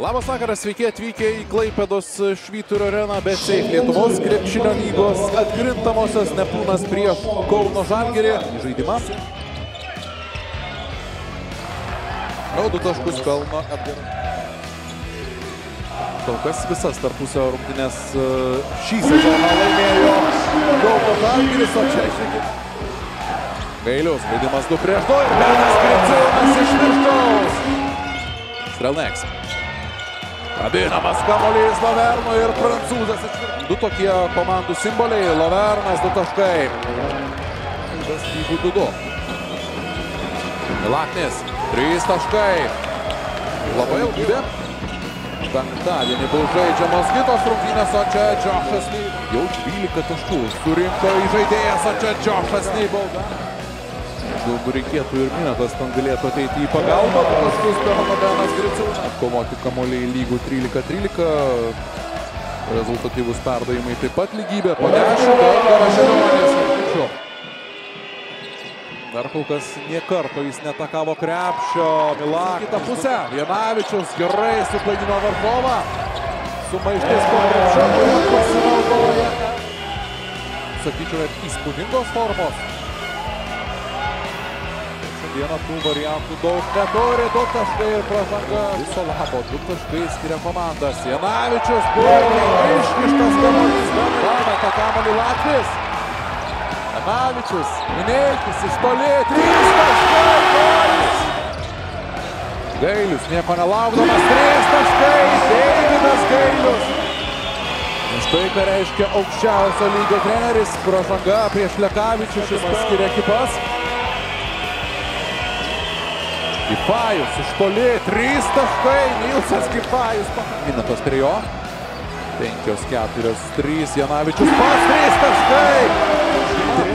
Labas vakaras, sveiki atvykę į Klaipėdos Švyturio areną, bet Seif Lietuvos krepšinio lygos atkrintamosios Neptūnas prieš Kauno Žalgirį žaidimą. Du taškus pelno Edgaras. Kol kas visas tarpusio rungtynes šį sezoną laimėjo Kauno Žalgiris, o čia žiūrėkit. Gailius, žaidimas 2 prieš 2 ir Benas Griciūnas iš viršaus. Strelneks. Kabinamas kamuolys Lavernui ir prancūzas. Du tokie komandų simboliai. Lavernas 2 taškai. Lygų 2-2. Milaknis 3 taškai. Labai ilgybė. Penktadienį bus žaidžiamos kitos rungtynės, o čia Džošas Nybauda. Jau 12 taškų surinko įžaidėjas, o čia Džošas Nybauda. Galbūt reikėtų ir Minetas ten galėtų ateiti į pagalbą. Taškus pelno Benas Griciūnas. Atkovoti kamuoliai lygų 13-13. Rezultatyvus perdavimai taip pat lygybė. Po 10 Edgaras Želionis. Dar kol kas nė karto jis netakavo krepšio. Milak. Kita pusė. Janavičius gerai suklaidino varžovą. Sumaištis po krepšio, kurią pasinaudoja. Sakyčiau, net įspūdingos formos. Vieną tų variantų daug neturi, 2 taškai ir pražanga. Viso labo, 2 taškai skiria komandas. Janavičius buvo iškištas kamuolys. Pameta kamuolį Latvis. Janavičius, Mineikis iš toli, 3 taškai. Gailius nieko nelaukdamas, 3 taškai. Deividas Gailius. Štai ką reiškia aukščiausio lygio treneris. Pražanga prieš Lekavičių, šis skiria ekipas. Kifajus iš toli, 3 taškai, Nilsas Kifajus. Minutas prie jo. 5-4-3, Janavičius pats, 3 taškai.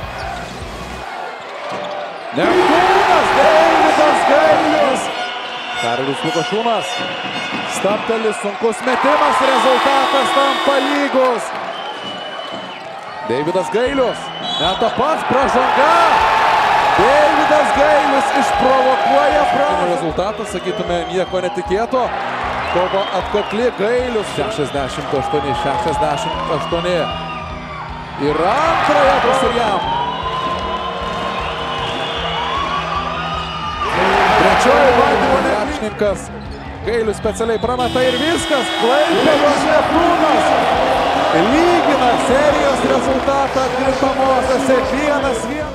Neptūnas, Deividas Gailius. Karolis Lukašūnas. Stabtelis, sunkus metimas, rezultatas tampa lygus. Deividas Gailius. Meta pats, pražanga. Deividas Gailius išprovokuoja pražangą. Rezultatas, sakytume, nieko netikėto. Kova atkakli, Gailius 68-68. Ir antrąją bus ir jam. Trečioji bandymo krepšininkas. Gailius specialiai prameta ir viskas. Klaipėdos Neptūnas lygina serijos rezultatą atkrintamosiose 1-1.